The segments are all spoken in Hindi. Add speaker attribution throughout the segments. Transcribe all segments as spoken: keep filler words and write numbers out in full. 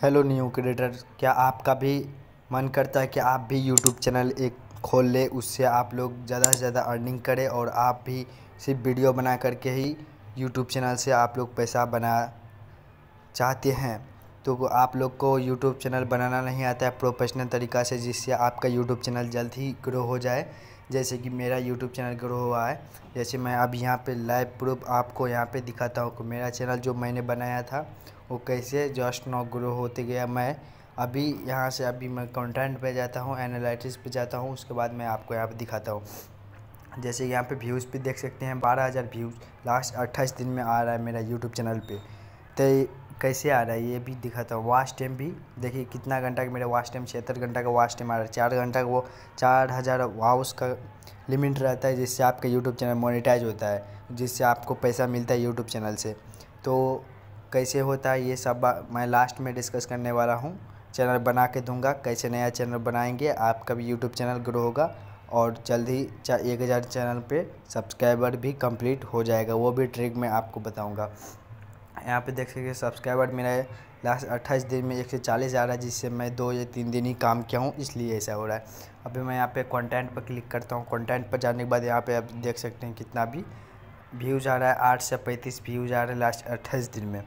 Speaker 1: हेलो न्यू क्रिएटर, क्या आपका भी मन करता है कि आप भी यूट्यूब चैनल एक खोल ले, उससे आप लोग ज़्यादा से ज़्यादा अर्निंग करें और आप भी सिर्फ वीडियो बना करके ही यूट्यूब चैनल से आप लोग पैसा बना चाहते हैं? तो आप लोग को यूट्यूब चैनल बनाना नहीं आता है प्रोफेशनल तरीक़ा से, जिससे आपका यूट्यूब चैनल जल्द ही ग्रो हो जाए, जैसे कि मेरा यूट्यूब चैनल ग्रो हुआ है। जैसे मैं अब यहाँ पे लाइव प्रूफ आपको यहाँ पे दिखाता हूँ कि मेरा चैनल जो मैंने बनाया था वो कैसे जस्ट नाउ ग्रो होते गया। मैं अभी यहाँ से अभी मैं कंटेंट पे जाता हूँ, एनालिटिक्स पे जाता हूँ, उसके बाद मैं आपको यहाँ पे दिखाता हूँ। जैसे यहाँ पे व्यूज़ भी देख सकते हैं, बारह हज़ार व्यूज़ लास्ट अट्ठाईस दिन में आ रहा है मेरा यूट्यूब चैनल पे। तो कैसे आ रहा है ये भी दिखाता हूँ। वॉच टाइम भी देखिए कितना घंटा का मेरा वॉच टाइम, छिहत्तर घंटा का वॉच टाइम आ रहा है। चार घंटा का वो चार हज़ार वाउस का लिमिट रहता है, जिससे आपका यूट्यूब चैनल मोनेटाइज होता है, जिससे आपको पैसा मिलता है यूट्यूब चैनल से। तो कैसे होता है ये सब मैं लास्ट में डिस्कस करने वाला हूँ। चैनल बना के दूंगा, कैसे नया चैनल बनाएंगे, आपका भी यूट्यूब चैनल ग्रो होगा और जल्द ही एक हज़ार चैनल पे सब्सक्राइबर भी कंप्लीट हो जाएगा। वो भी ट्रिक मैं आपको बताऊंगा। यहाँ पे देख सकते सब्सक्राइबर मेरा लास्ट अट्ठाईस दिन में एक सौ चालीस आ रहा है, जिससे मैं दो या तीन दिन ही काम किया हूँ, इसलिए ऐसा हो रहा है। अभी मैं यहाँ पे कंटेंट पर क्लिक करता हूँ। कंटेंट पर जाने के बाद यहाँ पे आप देख सकते हैं कितना भी व्यूज़ आ रहा है, आठ से पैंतीस व्यूज़ आ रहे हैं लास्ट अट्ठाईस दिन में।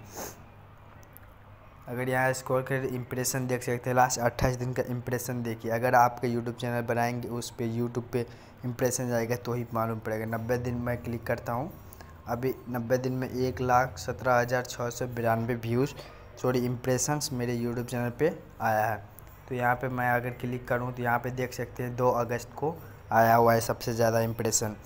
Speaker 1: अगर यहाँ स्क्रॉल कर इंप्रेशन देख सकते हैं, लास्ट अट्ठाईस दिन का इंप्रेशन देखिए। अगर आपका यूट्यूब चैनल बनाएंगे उस पर यूट्यूब पे इंप्रेशन जाएगा तो ही मालूम पड़ेगा। नब्बे दिन में क्लिक करता हूँ, अभी नब्बे दिन में एक लाख सत्रह हज़ार छः सौ बिरानवे व्यूज़ सॉरी इम्प्रेशंस मेरे यूट्यूब चैनल पे आया है। तो यहाँ पे मैं अगर क्लिक करूँ तो यहाँ पे देख सकते हैं दो अगस्त को आया हुआ है सबसे ज़्यादा इम्प्रेशन।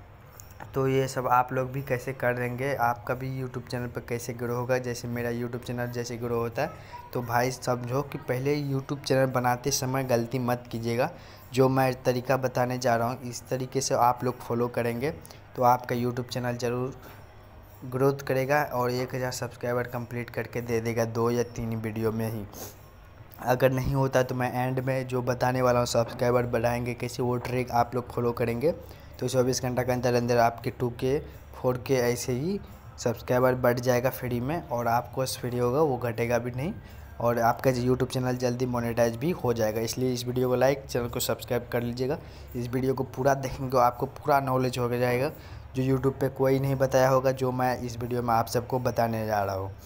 Speaker 1: तो ये सब आप लोग भी कैसे कर देंगे, आपका भी यूट्यूब चैनल पर कैसे ग्रो होगा, जैसे मेरा यूट्यूब चैनल जैसे ग्रो होता है। तो भाई समझो कि पहले यूट्यूब चैनल बनाते समय गलती मत कीजिएगा। जो मैं तरीका बताने जा रहा हूँ इस तरीके से आप लोग फॉलो करेंगे तो आपका यूट्यूब चैनल ज़रूर ग्रोथ करेगा और एक हज़ार सब्सक्राइबर कंप्लीट करके दे देगा दो या तीन वीडियो में ही। अगर नहीं होता तो मैं एंड में जो बताने वाला हूँ सब्सक्राइबर बढ़ाएंगे कैसे, वो ट्रिक आप लोग फॉलो करेंगे तो चौबीस घंटा के अंदर अंदर आपके टू के फोर के ऐसे ही सब्सक्राइबर बढ़ जाएगा फ्री में, और आपको फ्री होगा वो घटेगा भी नहीं, और आपका यूट्यूब चैनल जल्दी मोनेटाइज भी हो जाएगा। इसलिए इस वीडियो को लाइक, चैनल को सब्सक्राइब कर लीजिएगा। इस वीडियो को पूरा देखेंगे तो आपको पूरा नॉलेज हो जाएगा, जो यूट्यूब पे कोई नहीं बताया होगा, जो मैं इस वीडियो में आप सबको बताने जा रहा हूँ।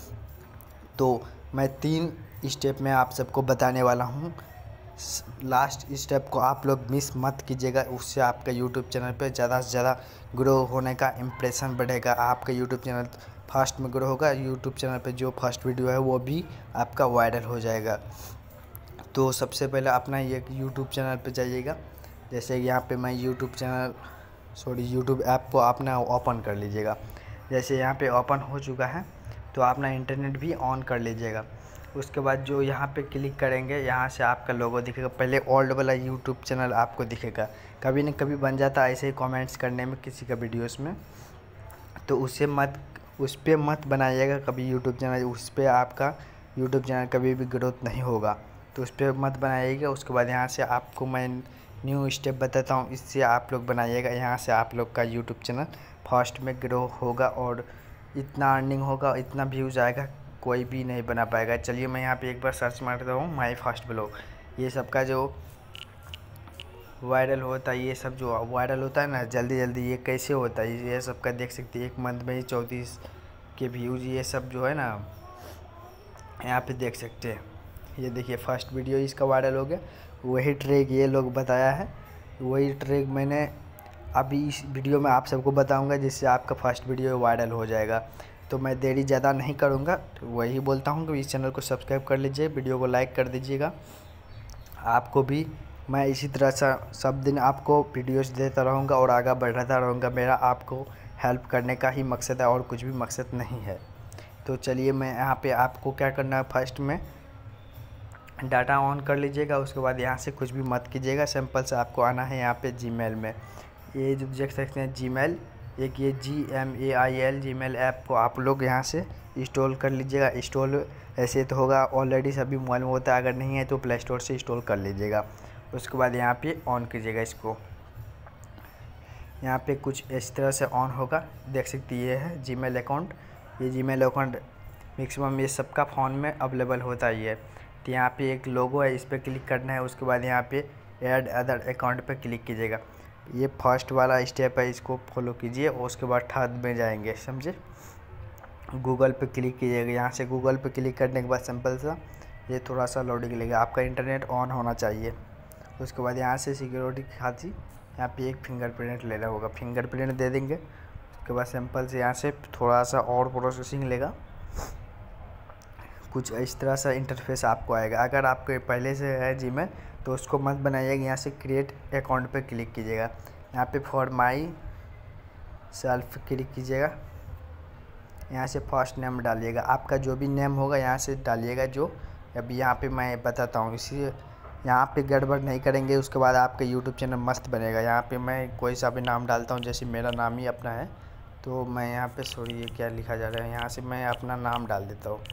Speaker 1: तो मैं तीन स्टेप में आप सबको बताने वाला हूँ। लास्ट स्टेप को आप लोग मिस मत कीजिएगा, उससे आपका यूट्यूब चैनल पे ज़्यादा से ज़्यादा ग्रो होने का इम्प्रेशन बढ़ेगा। आपका यूट्यूब चैनल फास्ट में ग्रो होगा, यूट्यूब चैनल पे जो फर्स्ट वीडियो है वो भी आपका वायरल हो जाएगा। तो सबसे पहले अपना ये यूट्यूब चैनल पे जाइएगा। जैसे यहाँ पे मैं YouTube channel sorry YouTube app को अपना ओपन कर लीजिएगा। जैसे यहाँ पे ओपन हो चुका है तो अपना इंटरनेट भी ऑन कर लीजिएगा। उसके बाद जो यहाँ पे क्लिक करेंगे, यहाँ से आपका लोगो दिखेगा। पहले ओल्ड वाला यूट्यूब चैनल आपको दिखेगा, कभी न कभी बन जाता है ऐसे ही कमेंट्स करने में किसी का वीडियोस में, तो उससे मत उस पर मत बनाइएगा कभी यूट्यूब चैनल। उस पर आपका यूट्यूब चैनल कभी भी ग्रोथ नहीं होगा, तो उस पर मत बनाइएगा। उसके बाद यहाँ से आपको मैं न्यू स्टेप बताता हूँ, इससे आप लोग बनाइएगा। यहाँ से आप लोग का यूट्यूब चैनल फास्ट में ग्रो होगा और इतना अर्निंग होगा, इतना व्यूज़ आएगा, कोई भी नहीं बना पाएगा। चलिए मैं यहाँ पे एक बार सर्च मारता हूँ माई फर्स्ट ब्लॉग। ये सब का जो वायरल होता है, ये सब जो वायरल होता है ना जल्दी जल्दी, ये कैसे होता है ये सब का देख सकते हैं। एक मंथ में ही चौंतीस के व्यूज़, ये सब जो है ना यहाँ पे देख सकते हैं। ये देखिए फर्स्ट वीडियो इसका वायरल हो गया। वही ट्रिक ये लोग बताया है, वही ट्रिक मैंने अभी इस वीडियो में आप सबको बताऊंगा, जिससे आपका फर्स्ट वीडियो वायरल हो जाएगा। तो मैं देरी ज़्यादा नहीं करूंगा, तो वही बोलता हूं कि इस चैनल को सब्सक्राइब कर लीजिए, वीडियो को लाइक कर दीजिएगा। आपको भी मैं इसी तरह से सब दिन आपको वीडियोस देता रहूंगा और आगे बढ़ाता रहूंगा। मेरा आपको हेल्प करने का ही मकसद है और कुछ भी मकसद नहीं है। तो चलिए मैं यहाँ पे आपको क्या करना है, फर्स्ट में डाटा ऑन कर लीजिएगा। उसके बाद यहाँ से कुछ भी मत कीजिएगा, सिंपल से आपको आना है यहाँ पे जीमेल में। ये जो देख सकते हैं जीमेल, एक ये G M A I L Gmail app को आप लोग यहाँ से इंस्टॉल कर लीजिएगा। इंस्टॉल ऐसे तो होगा ऑलरेडी सभी मोबाइल में होता है, अगर नहीं है तो प्ले स्टोर से इंस्टॉल कर लीजिएगा। उसके बाद यहाँ पे ऑन कीजिएगा इसको। यहाँ पे कुछ इस तरह से ऑन होगा, देख सकते ये है जीमेल अकाउंट। ये जीमेल अकाउंट मैक्सिमम ये सबका फ़ोन में अवेलेबल होता ही है। तो यहाँ पे एक लोगो है, इस पर क्लिक करना है। उसके बाद यहाँ पे ऐड अदर अकाउंट पे क्लिक कीजिएगा। ये फर्स्ट वाला स्टेप है, इसको फॉलो कीजिए और उसके बाद थर्ड में जाएंगे, समझे। गूगल पे क्लिक कीजिएगा। यहाँ से गूगल पे क्लिक करने के बाद सिंपल सा ये थोड़ा सा लोडिंग लेगा, आपका इंटरनेट ऑन होना चाहिए। उसके बाद यहाँ से सिक्योरिटी की खातिर यहाँ पे एक फिंगरप्रिंट लेना होगा, फिंगरप्रिंट दे देंगे। उसके बाद सिंपल से यहाँ से थोड़ा सा और प्रोसेसिंग लेगा, कुछ इस तरह सा इंटरफेस आपको आएगा। अगर आपके पहले से है जीमेल तो उसको मत बनाइएगा। यहाँ से क्रिएट अकाउंट पे क्लिक कीजिएगा। यहाँ पे फॉर माई सेल्फ क्लिक कीजिएगा। यहाँ से फर्स्ट नेम डालिएगा, आपका जो भी नेम होगा यहाँ से डालिएगा, जो अभी यहाँ पे मैं बताता हूँ। इसी यहाँ पे गड़बड़ नहीं करेंगे, उसके बाद आपका यूट्यूब चैनल मस्त बनेगा। यहाँ पे मैं कोई सा भी नाम डालता हूँ, जैसे मेरा नाम ही अपना है, तो मैं यहाँ पे सॉरी ये क्या लिखा जा रहा है, यहाँ से मैं अपना नाम डाल देता हूँ।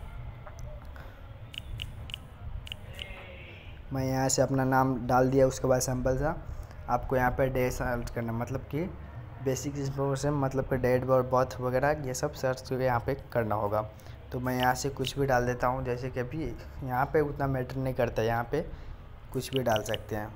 Speaker 1: मैं यहाँ से अपना नाम डाल दिया। उसके बाद सिंपल सा आपको यहाँ पे डे सर्च करना, मतलब कि बेसिक इंफॉर्मेशन, मतलब कि डेट बर्थ वगैरह ये सब सर्च करके यहाँ पे करना होगा। तो मैं यहाँ से कुछ भी डाल देता हूँ, जैसे कि अभी यहाँ पे उतना मैटर नहीं करता, यहाँ पे कुछ भी डाल सकते हैं।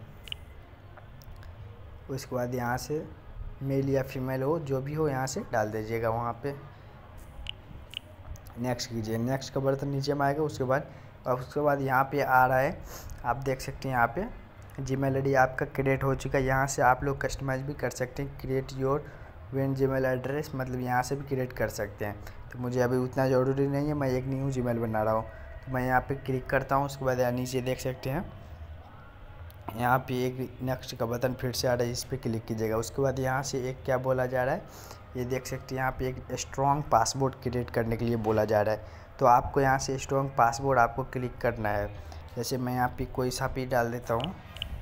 Speaker 1: उसके बाद यहाँ से मेल या फीमेल हो, जो भी हो यहाँ से डाल दीजिएगा। वहाँ पे नेक्स्ट कीजिए, नेक्स्ट का बटन नीचे में आएगा। उसके बाद और उसके बाद यहाँ पे आ रहा है, आप देख सकते हैं यहाँ पे जीमेल आईडी आपका क्रिएट हो चुका है। यहाँ से आप लोग कस्टमाइज भी कर सकते हैं, create your own Gmail address, मतलब यहाँ से भी क्रिएट कर सकते हैं। तो मुझे अभी उतना ज़रूरी नहीं है, मैं एक न्यू जीमेल बना रहा हूँ, तो मैं यहाँ पे क्लिक करता हूँ। उसके बाद यहाँ नीचे देख सकते हैं यहाँ पे एक नेक्स्ट का बटन फिर से आ रहा है, इस पर क्लिक कीजिएगा। उसके बाद यहाँ से एक क्या बोला जा रहा है, ये देख सकते हैं यहाँ पे एक स्ट्रॉन्ग पासवर्ड क्रिएट करने के लिए बोला जा रहा है। तो आपको यहाँ से स्ट्रॉन्ग पासवर्ड आपको क्लिक करना है। जैसे मैं यहाँ पे कोई सा भी डाल देता हूँ,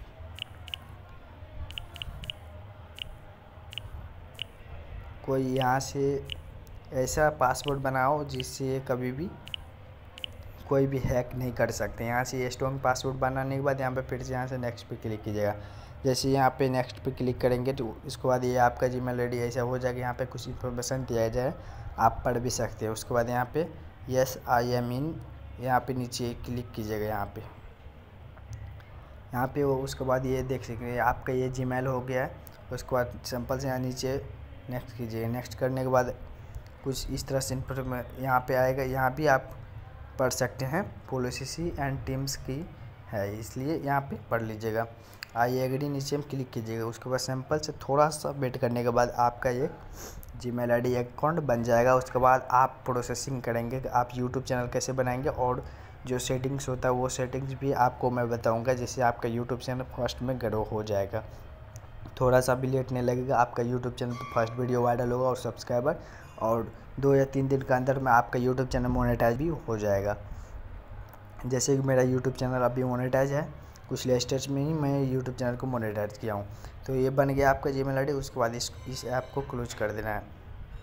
Speaker 1: कोई यहाँ से ऐसा पासवर्ड बनाओ जिससे कभी भी कोई भी हैक नहीं कर सकते। यहाँ से स्ट्रॉन्ग पासवर्ड बनाने के बाद यहाँ पे फिर से यहाँ से नेक्स्ट पे क्लिक कीजिएगा। जैसे यहाँ पे नेक्स्ट पे क्लिक करेंगे तो इसके बाद ये आपका जीमेल आईडी ऐसा हो जाएगा। यहाँ पे कुछ इन्फॉर्मेशन दिया जाए, आप पढ़ भी सकते हैं। उसके बाद यहाँ पे यस आई एम इन, यहाँ पे नीचे क्लिक कीजिएगा। यहाँ पे यहाँ पे वो उसके बाद ये देख सकते हैं आपका ये जीमेल हो गया है। उसके बाद सिंपल से यहाँ नीचे नेक्स्ट कीजिए। नेक्स्ट करने के बाद कुछ इस तरह से इन्फॉर्मेशन यहाँ पे आएगा, यहाँ भी आप पढ़ सकते हैं। पॉलिसी एंड टीम्स की है, इसलिए यहाँ पे पढ़ लीजिएगा। आई एग्री नीचे में क्लिक कीजिएगा। उसके बाद सिंपल से थोड़ा सा वेट करने के बाद आपका ये जीमेल आईडी अकाउंट बन जाएगा। उसके बाद आप प्रोसेसिंग करेंगे कि आप यूट्यूब चैनल कैसे बनाएंगे, और जो सेटिंग्स होता है वो सेटिंग्स भी आपको मैं बताऊँगा, जिससे आपका यूट्यूब चैनल फर्स्ट में ग्रो हो जाएगा। थोड़ा सा भी लेट नहीं लगेगा, आपका यूट्यूब चैनल पर फर्स्ट वीडियो वायरल होगा और सब्सक्राइबर, और दो या तीन दिन के अंदर में आपका यूट्यूब चैनल मोनेटाइज भी हो जाएगा। जैसे कि मेरा यूट्यूब चैनल अभी मोनेटाइज है, कुछ लेस्टेज में ही मैं यूट्यूब चैनल को मोनेटाइज किया हूँ। तो ये बन गया आपका जीमेल आईडी। उसके बाद इस इस ऐप को क्लोज कर देना है।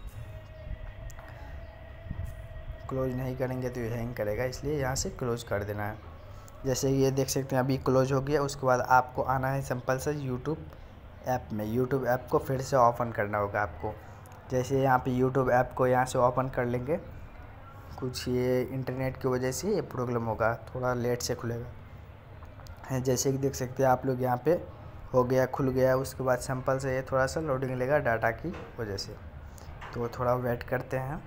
Speaker 1: क्लोज नहीं करेंगे तो ये हैंग करेगा, इसलिए यहाँ से क्लोज कर देना है। जैसे ये देख सकते हैं अभी क्लोज हो गया। उसके बाद आपको आना है सिंपल से यूट्यूब ऐप में। यूट्यूब ऐप को फिर से ओपन करना होगा आपको। जैसे यहाँ पे यूट्यूब ऐप को यहाँ से ओपन कर लेंगे, कुछ ये इंटरनेट की वजह से ये प्रॉब्लम होगा, थोड़ा लेट से खुलेगा। जैसे कि देख सकते हैं आप लोग यहाँ पे हो गया, खुल गया। उसके बाद सिंपल से ये थोड़ा सा लोडिंग लेगा डाटा की वजह से, तो थोड़ा वेट करते हैं।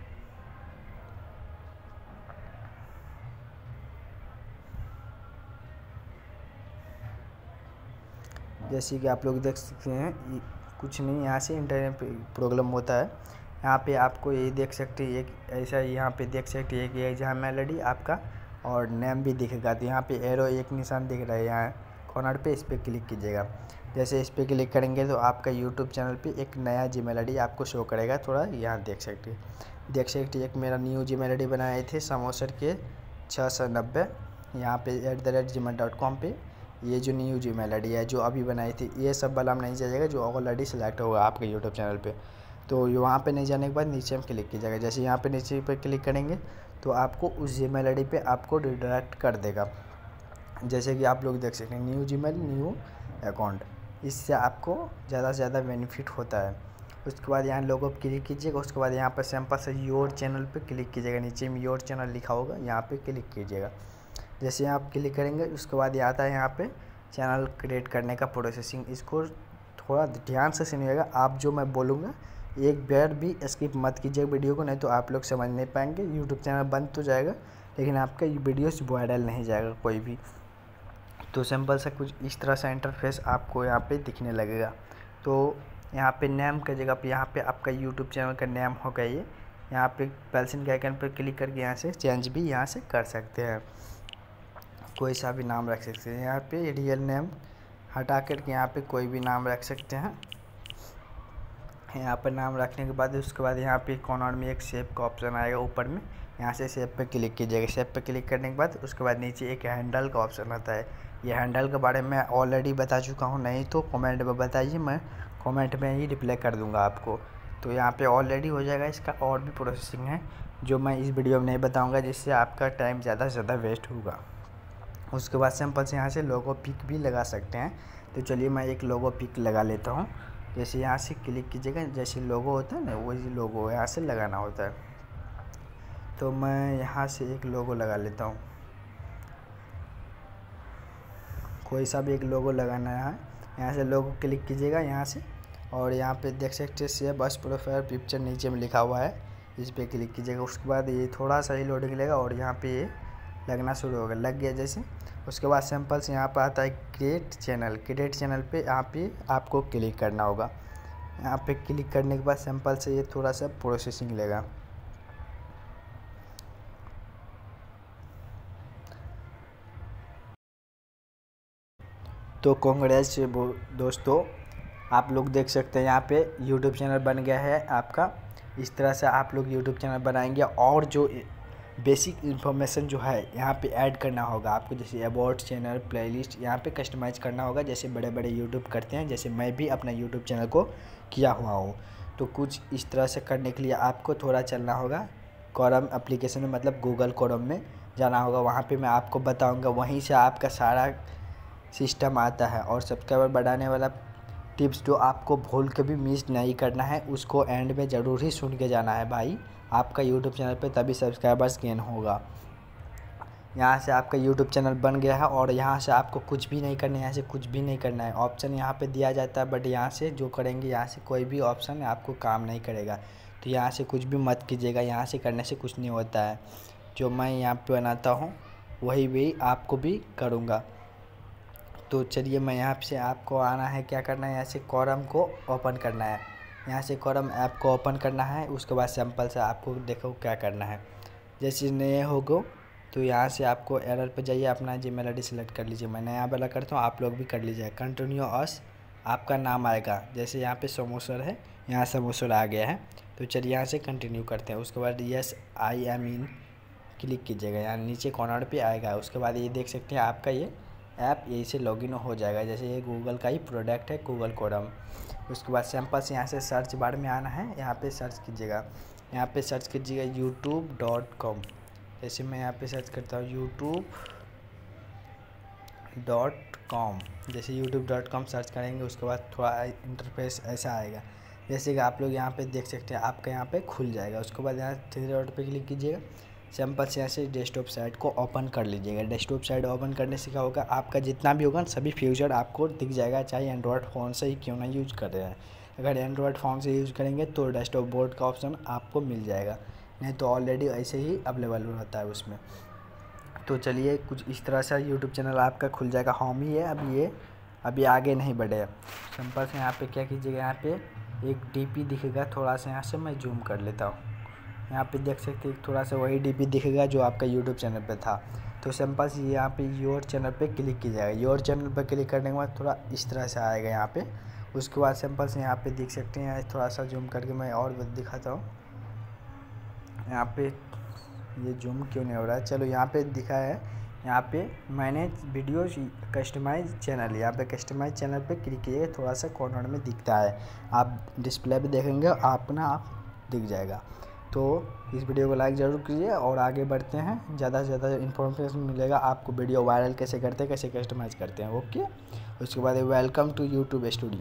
Speaker 1: जैसे कि आप लोग देख सकते हैं कुछ नहीं, यहाँ से इंटरनेट प्रॉब्लम होता है। यहाँ पे आपको ये देख सकते हैं एक ऐसा, यहाँ पे देख सकते हैं कि ये जीमेल आईडी आपका और नेम भी दिखेगा। तो यहाँ पे एरो एक निशान दिख रहा है यहाँ कॉर्नर पे, इस पर क्लिक कीजिएगा। जैसे इस पर क्लिक करेंगे तो आपका यूट्यूब चैनल पे एक नया जीमेल आईडी आपको शो करेगा। थोड़ा यहाँ देख सकते हैं देख सकते हैं एक मेरा न्यू जीमेल आईडी बनाए थे समोसर के छः सौ नब्बे, यहाँ पे at the rate Gmail dot com पर। ये जो न्यू जीमेल आईडी है जो अभी बनाई थी, ये सब वाला नहीं जाइएगा जो ऑलरेडी सिलेक्ट होगा आपके यूट्यूब चैनल पे। तो वहाँ पे नहीं जाने के बाद नीचे में क्लिक कीजिएगा। जैसे यहाँ पे नीचे पे क्लिक करेंगे तो आपको उस जीमेल आईडी पे आपको रिडायरेक्ट कर देगा। जैसे कि आप लोग देख सकते हैं न्यू जीमेल न्यू अकाउंट, इससे आपको ज़्यादा से ज़्यादा बेनिफिट होता है। उसके बाद यहाँ लोगो पर क्लिक कीजिएगा। उसके बाद यहाँ पर सिंपल से योर चैनल पे क्लिक कीजिएगा, नीचे में योर चैनल लिखा होगा, यहाँ पे क्लिक कीजिएगा। जैसे आप क्लिक करेंगे उसके बाद ये आता है यहाँ पे चैनल क्रिएट करने का प्रोसेसिंग। इसको थोड़ा ध्यान से सुनिएगा, आप जो मैं बोलूँगा एक बार भी स्किप मत कीजिएगा वीडियो को, नहीं तो आप लोग समझ नहीं पाएंगे। यूट्यूब चैनल बंद तो जाएगा लेकिन आपका वीडियोस वायरल नहीं जाएगा कोई भी। तो सिंपल सा कुछ इस तरह से इंटरफेस आपको यहाँ पे दिखने लगेगा। तो यहाँ पे नेम का जगह पे यहाँ पे आपका यूट्यूब चैनल का नेम होगा ये। यहाँ पे पेंसिल के आइकन पर क्लिक करके यहाँ से चेंज भी यहाँ से कर सकते हैं, कोई सा भी नाम रख सकते हैं। यहाँ पे रियल नेम हटा करके यहाँ पे कोई भी नाम रख सकते हैं। यहाँ पर नाम रखने के बाद उसके बाद यहाँ पे कॉर्नर में एक सेव का ऑप्शन आएगा ऊपर में, यहाँ से सेव पे क्लिक कीजिएगा। सेव पे क्लिक करने के बाद उसके बाद नीचे एक हैंडल का ऑप्शन आता है। ये हैंडल के बारे में ऑलरेडी बता चुका हूँ, नहीं तो कमेंट में बताइए, मैं कमेंट में ही रिप्लाई कर दूँगा आपको। तो यहाँ पे ऑलरेडी हो जाएगा, इसका और भी प्रोसेसिंग है जो मैं इस वीडियो में नहीं बताऊँगा, जिससे आपका टाइम ज़्यादा से ज़्यादा वेस्ट होगा। उसके बाद सिंपल से यहाँ से लोगो पिक भी लगा सकते हैं। तो चलिए मैं एक लोगो पिक लगा लेता हूँ। जैसे यहाँ से क्लिक कीजिएगा, जैसे लोगो होता है ना वही लोगो यहाँ से लगाना होता है। तो मैं यहाँ से एक लोगो लगा लेता हूँ, कोई सा भी एक लोगो लगाना है। यहाँ से लोगो क्लिक कीजिएगा यहाँ से, और यहाँ पे देख सकते हैं सेव एज प्रोफाइल पिक्चर नीचे में लिखा हुआ है, इस पर क्लिक कीजिएगा। उसके बाद ये थोड़ा सा ही लोडिंग लेगा और यहाँ पे ये लगना शुरू होगा, लग गया जैसे। उसके बाद सिंपल से यहाँ पर आता है क्रिएट चैनल। क्रिएट चैनल पे यहाँ पे आपको क्लिक करना होगा। यहाँ पे क्लिक करने के बाद सिंपल से ये थोड़ा सा प्रोसेसिंग लेगा। तो कांग्रेस दोस्तों, आप लोग देख सकते हैं यहाँ पे यूट्यूब चैनल बन गया है आपका। इस तरह से आप लोग यूट्यूब चैनल बनाएंगे, और जो बेसिक इन्फॉर्मेशन जो है यहाँ पे ऐड करना होगा आपको, जैसे अबाउट चैनल, प्लेलिस्ट यहाँ पे कस्टमाइज़ करना होगा, जैसे बड़े बड़े यूट्यूब करते हैं, जैसे मैं भी अपना यूट्यूब चैनल को किया हुआ हूँ। तो कुछ इस तरह से करने के लिए आपको थोड़ा चलना होगा क्रोम एप्लीकेशन में, मतलब गूगल क्रोम में जाना होगा। वहाँ पर मैं आपको बताऊँगा, वहीं से आपका सारा सिस्टम आता है। और सब्सक्राइबर बढ़ाने वाला टिप्स जो आपको भूल के भी मिस नहीं करना है, उसको एंड में ज़रूर ही सुन के जाना है भाई, आपका यूट्यूब चैनल पे तभी सब्सक्राइबर्स गेन होगा। यहाँ से आपका यूट्यूब चैनल बन गया है, और यहाँ से आपको कुछ भी नहीं करना है, यहाँ से कुछ भी नहीं करना है। ऑप्शन यहाँ पे दिया जाता है, बट यहाँ से जो करेंगे, यहाँ से कोई भी ऑप्शन आपको काम नहीं करेगा। तो यहाँ से कुछ भी मत कीजिएगा, यहाँ से करने से कुछ नहीं होता है। जो मैं यहाँ पर बनाता हूँ वही भी आपको भी करूँगा। तो चलिए मैं यहाँ से आपको आना है, क्या करना है, यहाँ से क्रोम को ओपन करना है। यहाँ से क्रोम ऐप को ओपन करना है। उसके बाद सिंपल से आपको देखो क्या करना है। जैसे नए होगो तो यहाँ से आपको एरर पे जाइए, अपना जीमेल आईडी सेलेक्ट कर लीजिए। मैं नया वाला करता हूँ, आप लोग भी कर लीजिए। कंटिन्यू अस आपका नाम आएगा, जैसे यहाँ पे समोसर है, यहाँ समोसर आ गया है। तो चलिए यहाँ से कंटिन्यू करते हैं। उसके बाद yes I am in click कीजिएगा, यहाँ नीचे कॉर्नर पे आएगा। उसके बाद ये देख सकते हैं आपका ये ऐप यही से लॉगिन हो जाएगा, जैसे ये गूगल का ही प्रोडक्ट है, गूगल क्रोम। उसके बाद सिंपल से यहाँ से सर्च बार में आना है, यहाँ पे सर्च कीजिएगा, यहाँ पे सर्च कीजिएगा यूट्यूब डॉट कॉम। जैसे मैं यहाँ पे सर्च करता हूँ यूट्यूब डॉट कॉम, जैसे यूट्यूब डॉट कॉम सर्च करेंगे उसके बाद थोड़ा इंटरफेस ऐसा आएगा, जैसे कि आप लोग यहाँ पे देख सकते हैं, आपका यहाँ पे खुल जाएगा। उसके बाद यहाँ थ्री डॉट पे क्लिक कीजिएगा, सिंपल से ऐसे डेस्कटॉप साइट को ओपन कर लीजिएगा। डेस्कटॉप साइट ओपन करने से क्या होगा, आपका जितना भी होगा सभी फ्यूचर आपको दिख जाएगा, चाहे एंड्रॉयड फ़ोन से ही क्यों ना यूज़ कर रहे हैं। अगर एंड्रॉयड फ़ोन से यूज़ करेंगे तो डेस्कटॉप बोर्ड का ऑप्शन आपको मिल जाएगा, नहीं तो ऑलरेडी ऐसे ही अवेलेबल रहता है उसमें। तो चलिए कुछ इस तरह से यूट्यूब चैनल आपका खुल जाएगा। होम ही है अभी, ये अभी आगे नहीं बढ़े। सिंपल से यहाँ पर क्या कीजिएगा, यहाँ पर एक डी पी दिखेगा, थोड़ा सा यहाँ से मैं जूम कर लेता हूँ। यहाँ पे देख सकते हैं थोड़ा सा वही डीपी दिखेगा जो आपका यूट्यूब चैनल पे था। तो सिंपल से यहाँ पे योर चैनल पे क्लिक कीजिएगा। योर चैनल पे क्लिक करने के बाद थोड़ा इस तरह से आएगा यहाँ पे। उसके बाद सिंपल से यहाँ पे देख सकते हैं, थोड़ा सा जूम करके मैं और दिखाता हूँ। यहाँ पे ये जूम क्यों नहीं हो रहा है, चलो यहाँ पे दिखा है, यहाँ पे मैनेज वीडियो कस्टमाइज चैनल, यहाँ पे कस्टमाइज चैनल पे क्लिक कीजिएगा, थोड़ा सा कॉर्नर में दिखता है, आप डिस्प्ले पे देखेंगे अपना आप दिख जाएगा। तो इस वीडियो को लाइक ज़रूर कीजिए और आगे बढ़ते हैं, ज़्यादा से ज़्यादा इन्फॉर्मेशन मिलेगा आपको, वीडियो वायरल कैसे करते हैं, कैसे कस्टमाइज़ करते हैं। ओके, उसके बाद वेलकम टू यूट्यूब स्टूडियो,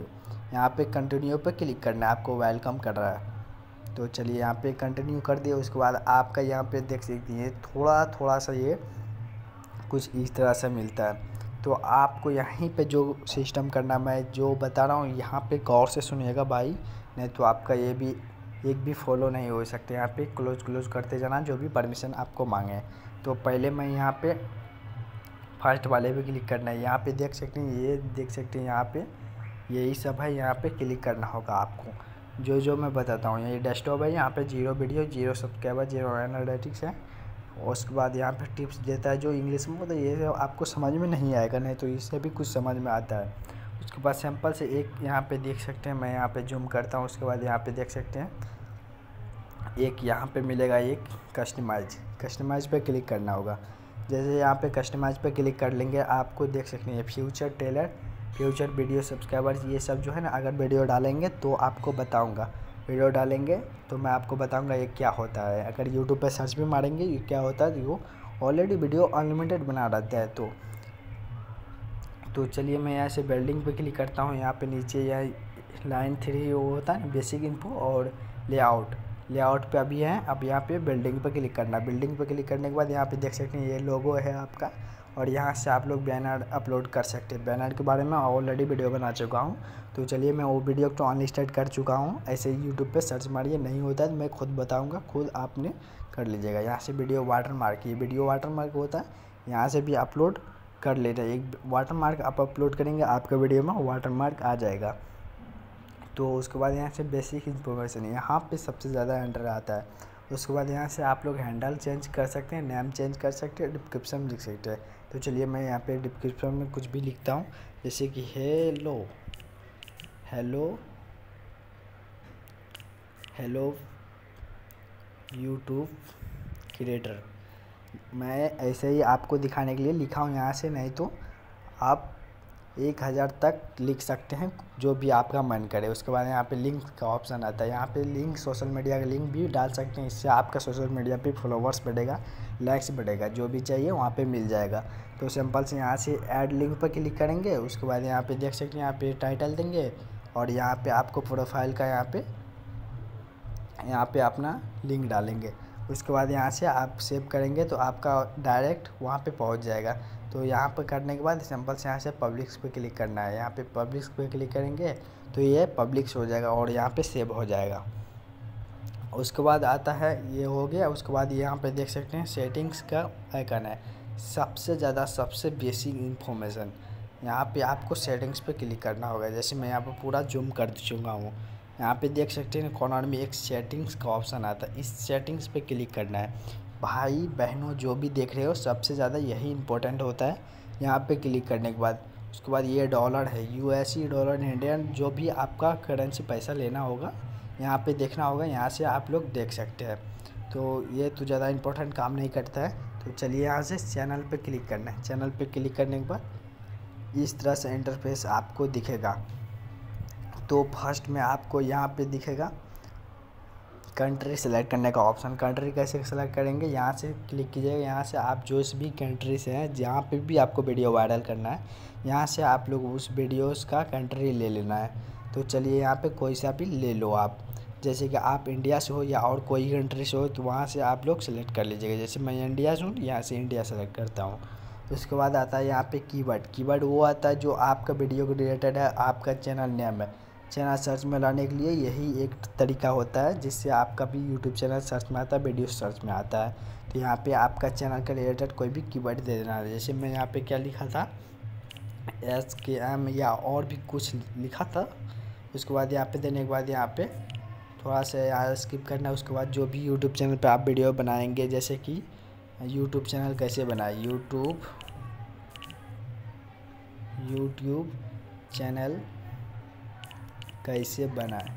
Speaker 1: यहाँ पे कंटिन्यू पे क्लिक करना है, आपको वेलकम कर रहा है। तो चलिए यहाँ पे कंटिन्यू कर दिया। उसके बाद आपका यहाँ पे देख सकते हैं थोड़ा थोड़ा सा ये कुछ इस तरह से मिलता है। तो आपको यहीं पे जो सिस्टम करना, मैं जो बता रहा हूँ यहाँ पे गौर से सुनिएगा भाई, नहीं तो आपका ये भी एक भी फॉलो नहीं हो सकते। यहाँ पे क्लोज क्लोज करते जाना जो भी परमिशन आपको मांगे। तो पहले मैं यहाँ पे फर्स्ट वाले पे क्लिक करना है। यहाँ पे देख सकते हैं, ये देख सकते हैं यहाँ पे यही सब है। यहाँ पे क्लिक करना होगा आपको जो जो मैं बताता हूँ। ये डेस्कटॉप है, यहाँ पे zero video, zero subscriber, zero analytics है। और उसके बाद यहाँ पे टिप्स देता है जो इंग्लिश में, तो ये आपको समझ में नहीं आएगा, नहीं तो इससे भी कुछ समझ में आता है। उसके बाद सिंपल से एक यहाँ पे देख सकते हैं, मैं यहाँ पे जूम करता हूँ। उसके बाद यहाँ पे देख सकते हैं एक यहाँ पे मिलेगा एक कस्टमाइज, कस्टमाइज पे क्लिक करना होगा। जैसे यहाँ पे कस्टमाइज पे क्लिक कर लेंगे, आपको देख सकते हैं future trailer, future video subscribers, ये सब जो है ना, अगर वीडियो डालेंगे तो आपको बताऊंगा, वीडियो डालेंगे तो मैं आपको बताऊंगा ये क्या होता है। अगर यूट्यूब पे सर्च भी मारेंगे ये क्या होता है, वो ऑलरेडी वीडियो अनलिमिटेड बना रहता है। तो तो चलिए मैं यहाँ से बिल्डिंग पे क्लिक करता हूँ। यहाँ पे नीचे यह लाइन थ्री वो होता है बेसिक इन्फो और लेआउट, लेआउट पे अभी है। अब यहाँ पे बिल्डिंग पे क्लिक करना, बिल्डिंग पे क्लिक करने के बाद यहाँ पे देख सकते हैं ये लोगो है आपका, और यहाँ से आप लोग बैनर अपलोड कर सकते हैं। बैनर के बारे में ऑलरेडी वीडियो बना चुका हूँ। तो चलिए मैं वो वीडियो तो अनलिस्टेड कर चुका हूँ। ऐसे ही यूट्यूब पे सर्च मारिए, नहीं होता है तो मैं खुद बताऊँगा, खुद आपने कर लीजिएगा। यहाँ से वीडियो वाटर मार्क, ये वीडियो वाटर मार्क होता है, यहाँ से भी अपलोड कर ले रहे। एक वाटर मार्क आप अपलोड करेंगे, आपका वीडियो में वाटर मार्क आ जाएगा। तो उसके बाद यहाँ से बेसिक इन्फॉर्मेशन, यहाँ पे सबसे ज़्यादा एंटर आता है। उसके बाद यहाँ से आप लोग हैंडल चेंज कर सकते हैं, नेम चेंज कर सकते हैं, डिस्क्रिप्शन लिख सकते हैं। तो चलिए मैं यहाँ पे डिस्क्रिप्शन में कुछ भी लिखता हूँ, जैसे कि hello hello hello YouTube creator, मैं ऐसे ही आपको दिखाने के लिए लिखा हूँ यहाँ से, नहीं तो आप एक हज़ार तक लिख सकते हैं जो भी आपका मन करे। उसके बाद यहाँ पे लिंक का ऑप्शन आता है, यहाँ पे लिंक सोशल मीडिया का लिंक भी डाल सकते हैं, इससे आपका सोशल मीडिया पे फॉलोवर्स बढ़ेगा, लाइक्स बढ़ेगा, जो भी चाहिए वहाँ पे मिल जाएगा। तो सिंपल से यहाँ से ऐड लिंक पर क्लिक करेंगे। उसके बाद यहाँ पे देख सकते हैं यहाँ पे टाइटल देंगे, और यहाँ पे आपको प्रोफाइल का यहाँ पे यहाँ पे अपना लिंक डालेंगे। उसके बाद यहाँ से आप सेव करेंगे तो आपका डायरेक्ट वहाँ पे पहुँच जाएगा। तो यहाँ पर करने के बाद सिंपल से यहाँ से पब्लिक्स पे क्लिक करना है। यहाँ पे पब्लिक्स पे क्लिक करेंगे तो ये पब्लिक्स हो जाएगा और यहाँ पे सेव हो जाएगा। उसके बाद आता है, ये हो गया। उसके बाद यहाँ पे देख सकते हैं सेटिंग्स का आइकन है, सबसे ज़्यादा सबसे बेसिक इन्फॉर्मेशन, यहाँ पे आपको सेटिंग्स पे क्लिक करना होगा। जैसे मैं यहाँ पर पूरा जूम कर चुका हूँ, यहाँ पे देख सकते हैं कॉर्नर में एक सेटिंग्स का ऑप्शन आता है, इस सेटिंग्स पे क्लिक करना है। भाई बहनों जो भी देख रहे हो, सबसे ज़्यादा यही इम्पोर्टेंट होता है। यहाँ पे क्लिक करने के बाद उसके बाद ये डॉलर है, यूएससी डॉलर, इंडियन, जो भी आपका करेंसी पैसा लेना होगा यहाँ पे देखना होगा, यहाँ से आप लोग देख सकते हैं। तो ये तो ज़्यादा इम्पोर्टेंट काम नहीं करता है। तो चलिए यहाँ से चैनल पे क्लिक करना है। चैनल पे क्लिक करने के बाद इस तरह से इंटरफेस आपको दिखेगा। तो फर्स्ट में आपको यहाँ पे दिखेगा कंट्री सेलेक्ट करने का ऑप्शन। कंट्री कैसे सेलेक्ट करेंगे, यहाँ से क्लिक कीजिएगा। यहाँ से आप जो भी कंट्री से हैं, जहाँ पे भी आपको वीडियो वायरल करना है, यहाँ से आप लोग उस वीडियोस का कंट्री ले लेना है। तो चलिए यहाँ पे कोई सा भी ले लो आप, जैसे कि आप इंडिया से हो या और कोई कंट्री से हो, तो वहाँ से आप लोग सेलेक्ट कर लीजिएगा। जैसे मैं इंडिया से हूँ, यहाँ से इंडिया सेलेक्ट करता हूँ। उसके बाद आता है यहाँ पे कीवर्ड। कीवर्ड वो आता है जो आपका वीडियो को रिलेटेड है, आपका चैनल नेम है। चैनल सर्च में लाने के लिए यही एक तरीका होता है, जिससे आपका भी यूट्यूब चैनल सर्च में आता है, वीडियो सर्च में आता है। तो यहाँ पे आपका चैनल के रिलेटेड कोई भी कीवर्ड दे देना है। जैसे मैं यहाँ पे क्या लिखा था, एस के एम या और भी कुछ लिखा था। उसके बाद यहाँ पे देने के बाद यहाँ पे थोड़ा सा यहाँ स्किप करना है। उसके बाद जो भी यूट्यूब चैनल पे आप वीडियो बनाएंगे, जैसे कि यूट्यूब चैनल कैसे बनाए, यूट्यूब यूट्यूब चैनल कैसे बनाए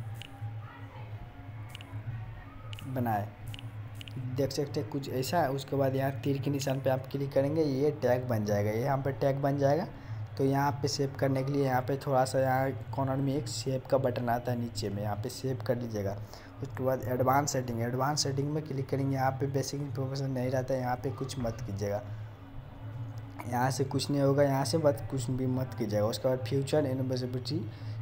Speaker 1: बनाए देख सकते हैं कुछ ऐसा है। उसके बाद यहाँ तीर के निशान पे आप क्लिक करेंगे, ये टैग बन जाएगा, ये यहाँ पे टैग बन जाएगा। तो यहाँ पे सेव करने के लिए यहाँ पे थोड़ा सा यहाँ कॉर्नर में एक सेव का बटन आता है नीचे में, यहाँ पे सेव कर लीजिएगा। उसके बाद एडवांस सेटिंग, एडवांस सेटिंग में क्लिक करेंगे। यहाँ पे बेसिक इन्फॉर्मेशन नहीं रहता है, यहाँ पे कुछ मत कीजिएगा, यहाँ से कुछ नहीं होगा, यहाँ से बस कुछ भी मत कीजिएगा। उसके बाद फ्यूचर इनविजिबिलिटी,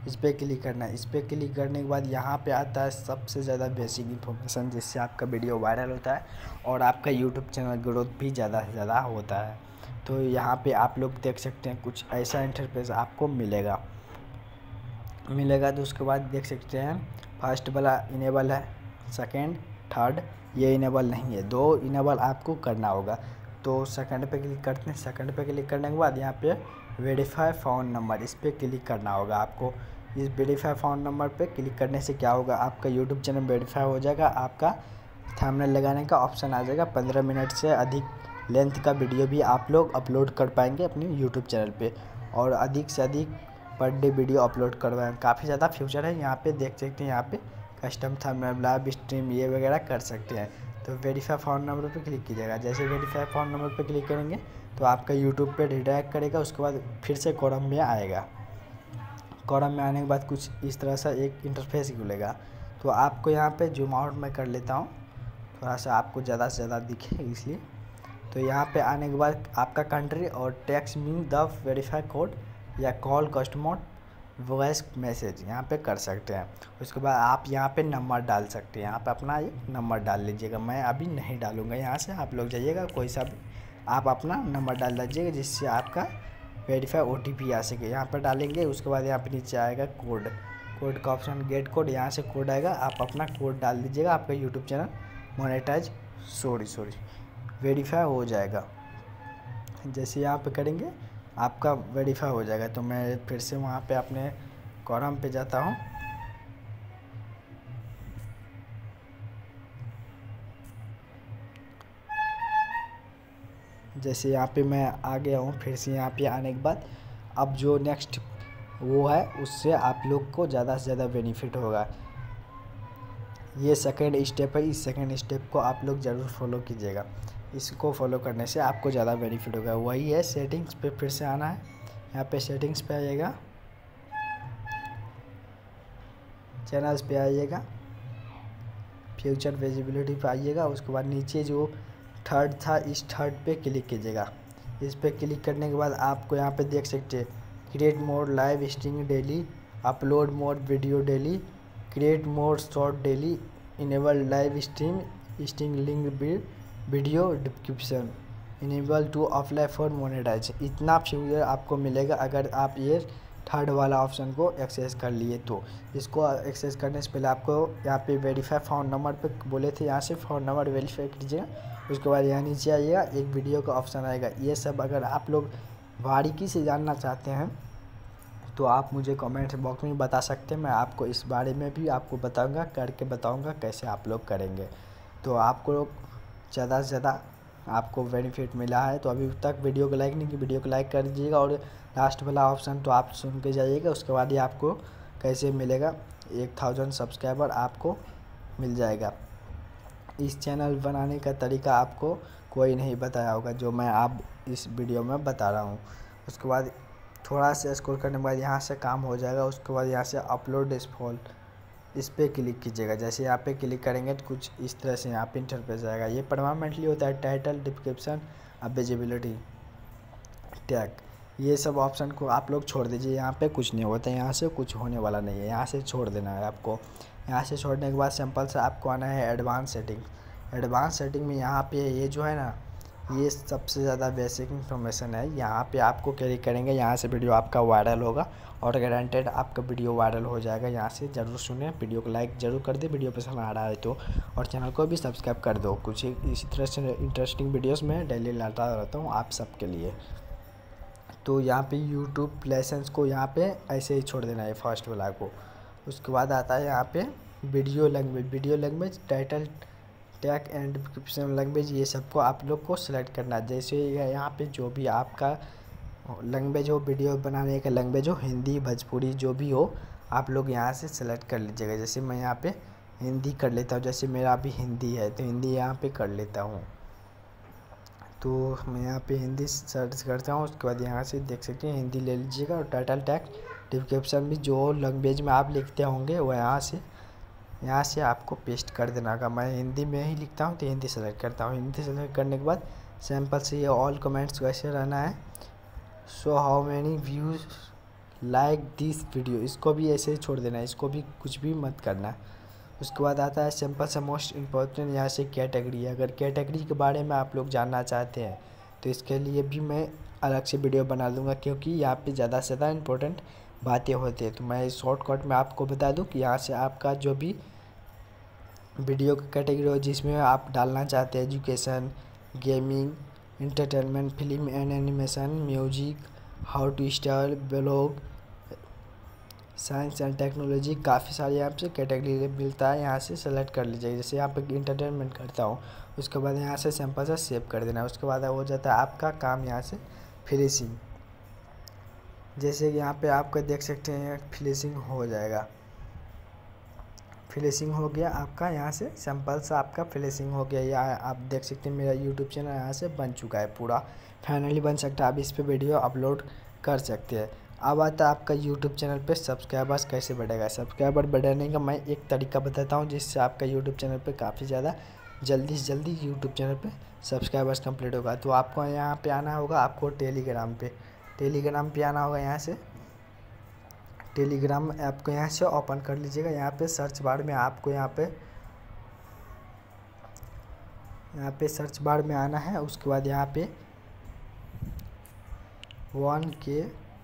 Speaker 1: इस पर क्लिक करना है। इस पर क्लिक करने के बाद यहाँ पे आता है सबसे ज़्यादा बेसिक इन्फॉर्मेशन, जिससे आपका वीडियो वायरल होता है और आपका यूट्यूब चैनल ग्रोथ भी ज़्यादा से ज़्यादा होता है। तो यहाँ पे आप लोग देख सकते हैं कुछ ऐसा इंटरफेस आपको मिलेगा मिलेगा तो उसके बाद देख सकते हैं फर्स्ट वाला इनेबल है, सेकेंड थर्ड ये इनेबल नहीं है, दो इनेबल आपको करना होगा। तो सेकंड पे क्लिक करते हैं। सेकंड पे क्लिक करने के बाद यहाँ पे वेरीफाई फ़ोन नंबर, इस पर क्लिक करना होगा आपको। इस वेरीफाई फ़ोन नंबर पे क्लिक करने से क्या होगा, आपका यूट्यूब चैनल वेरीफाई हो जाएगा, आपका थंबनेल लगाने का ऑप्शन आ जाएगा। पंद्रह मिनट से अधिक लेंथ का वीडियो भी आप लोग अपलोड कर पाएंगे अपने यूट्यूब चैनल पे, और अधिक से अधिक पर डे वीडियो अपलोड करवाएं। काफ़ी ज़्यादा फ्यूचर है, यहाँ पे देख सकते हैं। यहाँ पे कस्टम थंबनेल, लाइव स्ट्रीम ये वगैरह कर सकते हैं। तो वेरीफाई फ़ोन नंबर पे क्लिक कीजिएगा। जैसे वेरीफाई फ़ोन नंबर पे क्लिक करेंगे तो आपका यूट्यूब पे रिडायरेक्ट करेगा। उसके बाद फिर से कॉलम में आएगा। कॉलम में आने के बाद कुछ इस तरह से एक इंटरफेस खुलेगा। तो आपको यहाँ पे जूम आउट मैं कर लेता हूँ, थोड़ा सा आपको ज़्यादा से ज़्यादा दिखे इसलिए। तो यहाँ पे आने के बाद आपका कंट्री और text me the verify code या कॉल कस्टमर वॉइस मैसेज यहाँ पे कर सकते हैं। उसके बाद आप यहाँ पे नंबर डाल सकते हैं। यहाँ पे अपना एक नंबर डाल लीजिएगा। मैं अभी नहीं डालूँगा, यहाँ से आप लोग जाइएगा, कोई सा भी आप अपना नंबर डाल दीजिएगा जिससे आपका वेरीफाई ओ टी पी आ सके। यहाँ पर डालेंगे, उसके बाद यहाँ पे नीचे आएगा कोड, कोड का ऑप्शन गेट कोड, यहाँ से कोड आएगा, आप अपना कोड डाल दीजिएगा। आपका YouTube channel monetise sorry sorry verify हो जाएगा। जैसे यहाँ पे करेंगे आपका वेरीफाई हो जाएगा। तो मैं फिर से वहाँ पे अपने कॉलम पे जाता हूँ। जैसे यहाँ पे मैं आ गया हूँ, फिर से यहाँ पे आने के बाद अब जो नेक्स्ट वो है उससे आप लोग को ज़्यादा से ज़्यादा बेनिफिट होगा। ये सेकंड स्टेप है, इस सेकंड स्टेप को आप लोग ज़रूर फॉलो कीजिएगा। इसको फॉलो करने से आपको ज़्यादा बेनिफिट होगा। वही है सेटिंग्स पे फिर से आना है। यहाँ पे सेटिंग्स पे आइएगा, चैनल्स पे आइएगा, फ्यूचर विजिबिलिटी पे आइएगा। उसके बाद नीचे जो थर्ड था इस थर्ड पे क्लिक कीजिएगा। इस पे क्लिक करने के बाद आपको यहाँ पे देख सकते हैं create more live streaming daily, upload more video daily, create more short daily, enable live stream stream link video description, enable to apply for monetise. इतना फ्यूचर आपको मिलेगा अगर आप ये थर्ड वाला ऑप्शन को एक्सेस कर लिए। तो इसको एक्सेस करने से पहले आपको यहाँ पे वेरीफाई फ़ोन नंबर पे बोले थे, यहाँ से फ़ोन नंबर वेरीफाई कीजिएगा। उसके बाद यहाँ नीचे आइएगा, एक वीडियो का ऑप्शन आएगा। ये सब अगर आप लोग बारीकी से जानना चाहते हैं तो आप मुझे कमेंट बॉक्स में बता सकते हैं। मैं आपको इस बारे में भी आपको बताऊंगा, करके बताऊंगा कैसे आप लोग करेंगे। तो आपको ज़्यादा से ज़्यादा आपको बेनिफिट मिला है तो अभी तक वीडियो को लाइक नहीं की, वीडियो को लाइक कर दीजिएगा। और लास्ट वाला ऑप्शन तो आप सुन के जाइएगा। उसके बाद ही आपको कैसे मिलेगा, एक थाउजेंड सब्सक्राइबर आपको मिल जाएगा। इस चैनल बनाने का तरीका आपको कोई नहीं बताया होगा जो मैं आप इस वीडियो में बता रहा हूँ। उसके बाद थोड़ा सा स्क्रॉल करने के बाद यहाँ से काम हो जाएगा। उसके बाद यहाँ से अपलोड डिफ़ॉल्ट इस पर क्लिक कीजिएगा। जैसे यहाँ पे क्लिक करेंगे तो कुछ इस तरह से यहाँ पे इंटरफेस आएगा। ये परमानेंटली होता है, टाइटल, डिस्क्रिप्शन, विजिबिलिटी, टैग, ये सब ऑप्शन को आप लोग छोड़ दीजिए। यहाँ पे कुछ नहीं होता है, यहाँ से कुछ होने वाला नहीं है, यहाँ से छोड़ देना है आपको। यहाँ से छोड़ने के बाद सिंपल से आपको आना है एडवांस सेटिंग। एडवांस सेटिंग में यहाँ पे ये जो है ना, ये सबसे ज़्यादा बेसिक इन्फॉर्मेशन है। यहाँ पे आपको क्लिक करेंगे, यहाँ से वीडियो आपका वायरल होगा और गारंटेड आपका वीडियो वायरल हो जाएगा। यहाँ से ज़रूर सुने, वीडियो को लाइक ज़रूर कर दे वीडियो पसंद आ रहा है तो, और चैनल को भी सब्सक्राइब कर दो। कुछ इसी तरह से इंटरेस्टिंग वीडियोस में डेली लाता रहता हूँ आप सबके लिए। तो यहाँ पे यूट्यूब लाइसेंस को यहाँ पे ऐसे ही छोड़ देना है फर्स्ट वाला को। उसके बाद आता है यहाँ पे video language, video language, title, tag and description language, ये सबको आप लोग को सिलेक्ट करना है। जैसे यहाँ पे जो भी आपका लैंग्वेज हो, वीडियो बनाने का लैंग्वेज हो, हिंदी, भोजपुरी जो भी हो, आप लोग यहाँ से सिलेक्ट कर लीजिएगा। जैसे मैं यहाँ पे हिंदी कर लेता हूँ, जैसे मेरा अभी हिंदी है तो हिंदी यहाँ पे कर लेता हूँ। तो मैं यहाँ पे हिंदी सर्च करता हूँ। उसके बाद यहाँ से देख सकते हैं हिंदी ले लीजिएगा। और टाइटल, टैग, डिस्क्रिप्शन भी जो लैंग्वेज में आप लिखते होंगे वो यहाँ से यहाँ से आपको पेस्ट कर देना होगा। मैं हिंदी में ही लिखता हूँ तो हिंदी सेलेक्ट करता हूँ। हिंदी सेलेक्ट करने के बाद सैम्पल से ये ऑल कमेंट्स वैसे रहना है। So how many views like this video, इसको भी ऐसे ही छोड़ देना, इसको भी कुछ भी मत करना। उसके बाद आता है सिंपल सा मोस्ट इम्पोर्टेंट, यहाँ से कैटेगरी। अगर कैटेगरी के बारे में आप लोग जानना चाहते हैं तो इसके लिए भी मैं अलग से वीडियो बना दूंगा, क्योंकि यहाँ पे ज़्यादा से ज़्यादा इंपॉर्टेंट बातें होती है। तो मैं शॉर्टकट में आपको बता दूं कि यहाँ से आपका जो भी वीडियो की कैटेगरी हो जिसमें आप डालना चाहते हैं, education, gaming, entertainment, film and animation, music, how to style, blog, science and technology, काफ़ी सारी यहाँ से कैटेगरी मिलता है। यहाँ से सेलेक्ट कर लीजिए। जैसे यहाँ पे इंटरटेनमेंट करता हूँ, उसके बाद यहाँ से सिंपल सा सेव कर देना। उसके बाद हो जाता है आपका काम यहाँ से फिनिशिंग। जैसे यहाँ पे आपका देख सकते हैं फिनिशिंग हो जाएगा, फिनिशिंग हो गया आपका। यहाँ से सिंपल सा आपका फिनिशिंग हो गया। यहाँ आप देख सकते हैं मेरा यूट्यूब चैनल यहाँ से बन चुका है, पूरा फाइनली बन सकता है। आप इस पे वीडियो अपलोड कर सकते हैं। अब आता है आपका यूट्यूब चैनल पे सब्सक्राइबर्स कैसे बढ़ेगा। सब्सक्राइबर बढ़ाने का मैं एक तरीका बताता हूँ, जिससे आपका यूट्यूब चैनल पे काफ़ी ज़्यादा जल्दी से जल्दी यूट्यूब चैनल पे सब्सक्राइबर्स कंप्लीट होगा। तो आपको यहाँ पे आना होगा, आपको टेलीग्राम पे टेलीग्राम पे आना होगा। यहाँ से टेलीग्राम ऐप को यहाँ से ओपन कर लीजिएगा। यहाँ पे सर्च बार में आपको यहाँ पे यहाँ पे सर्च बार में आना है। उसके बाद यहाँ पे वन के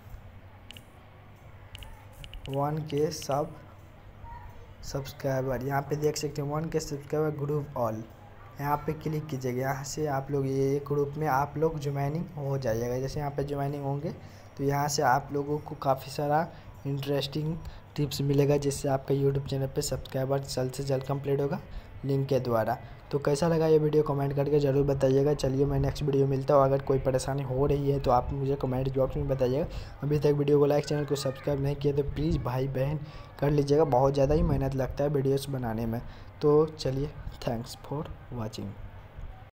Speaker 1: वन के सब सब्सक्राइबर, यहाँ पे देख सकते हैं वन के सब्सक्राइबर ग्रुप ऑल, यहाँ पे क्लिक कीजिएगा। यहाँ से आप लोग ये ग्रुप में आप लोग ज्वाइनिंग हो जाइएगा। जैसे यहाँ पे ज्वाइनिंग होंगे तो यहाँ से आप लोगों को काफ़ी सारा इंटरेस्टिंग टिप्स मिलेगा, जिससे आपका यूट्यूब चैनल पे सब्सक्राइबर जल्द से जल्द कंप्लीट होगा लिंक के द्वारा। तो कैसा लगा ये वीडियो कमेंट करके ज़रूर बताइएगा। चलिए मैं नेक्स्ट वीडियो मिलता हूँ। अगर कोई परेशानी हो रही है तो आप मुझे कमेंट बॉक्स में बताइएगा। अभी तक वीडियो को लाइक, चैनल को सब्सक्राइब नहीं किया तो प्लीज़ भाई बहन कर लीजिएगा। बहुत ज़्यादा ही मेहनत लगता है वीडियोज़ बनाने में। तो चलिए, थैंक्स फॉर वॉचिंग।